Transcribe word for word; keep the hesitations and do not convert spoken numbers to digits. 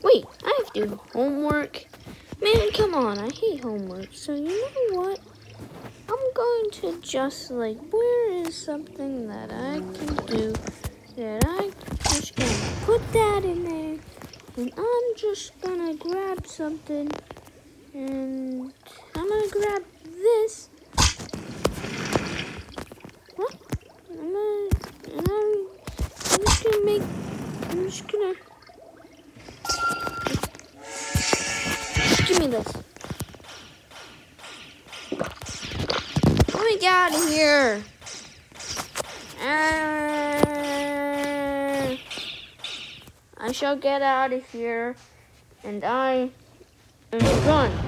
Wait, I have to do homework. Man, come on, I hate homework. So you know what? I'm going to just like, where is something that I can do that I just gonna put that in there, and I'm just gonna grab something, and I'm gonna grab this. What? I'm gonna, and I'm, I'm just gonna make, I'm just gonna, give me this. Let me get out of here. Uh, I shall get out of here, and I am done.